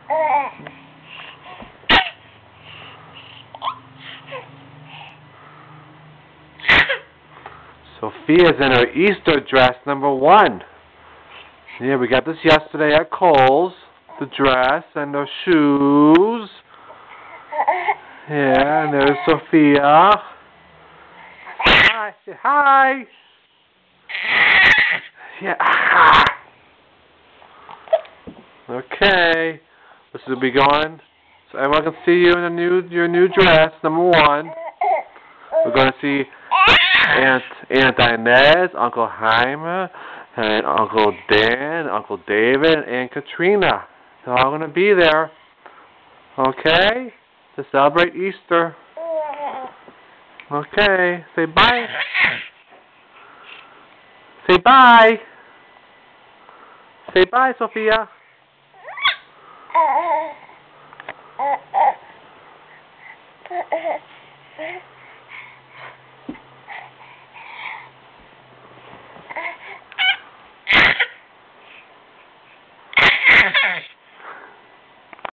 Sophia's in her Easter dress #1. Yeah, we got this yesterday at Kohl's. The dress and her shoes. Yeah, and there's Sophia. Hi. Say hi. Yeah. Okay. This will be going. So everyone can see you in your new dress, #1. We're going to see Aunt Inez, Uncle Jaime, and Uncle Dan, Uncle David, and Aunt Katrina. They're all going to be there. Okay? To celebrate Easter. Okay. Say bye. Say bye. Say bye, Sophia.